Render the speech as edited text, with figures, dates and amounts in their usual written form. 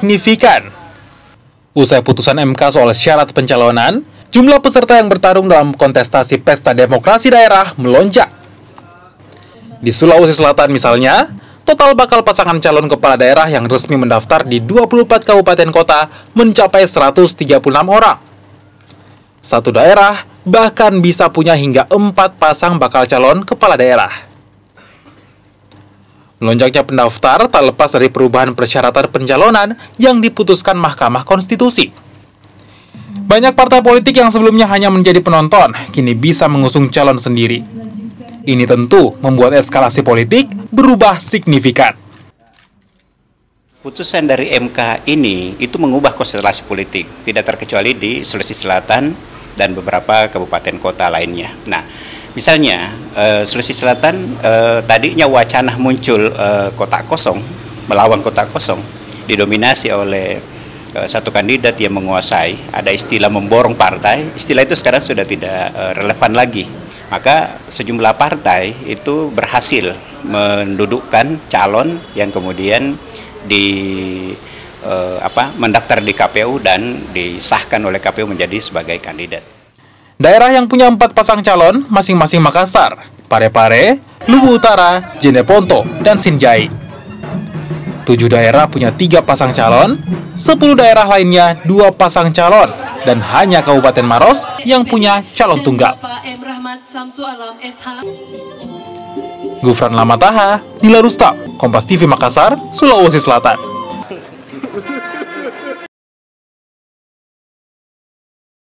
signifikan. Usai putusan MK soal syarat pencalonan, jumlah peserta yang bertarung dalam kontestasi Pesta Demokrasi Daerah melonjak. Di Sulawesi Selatan misalnya, total bakal pasangan calon kepala daerah yang resmi mendaftar di 24 kabupaten kota mencapai 136 orang. Satu daerah bahkan bisa punya hingga 4 pasang bakal calon kepala daerah. Melonjaknya pendaftar tak lepas dari perubahan persyaratan pencalonan yang diputuskan Mahkamah Konstitusi. Banyak partai politik yang sebelumnya hanya menjadi penonton, kini bisa mengusung calon sendiri. Ini tentu membuat eskalasi politik berubah signifikan. Putusan dari MK ini itu mengubah konstelasi politik, tidak terkecuali di Sulawesi Selatan dan beberapa kabupaten kota lainnya. Nah, misalnya Sulawesi Selatan tadinya wacana muncul kotak kosong, melawan kotak kosong, didominasi oleh satu kandidat yang menguasai, ada istilah memborong partai, istilah itu sekarang sudah tidak relevan lagi. Maka sejumlah partai itu berhasil mendudukkan calon yang kemudian mendaftar di KPU dan disahkan oleh KPU menjadi sebagai kandidat. Daerah yang punya 4 pasang calon masing-masing Makassar, Parepare, Luwu Utara, Jeneponto, dan Sinjai. 7 daerah punya 3 pasang calon, 10 daerah lainnya 2 pasang calon, dan hanya Kabupaten Maros yang punya calon tunggal. Gufran Lamataha, Nila Rustam, Kompas TV Makassar, Sulawesi Selatan.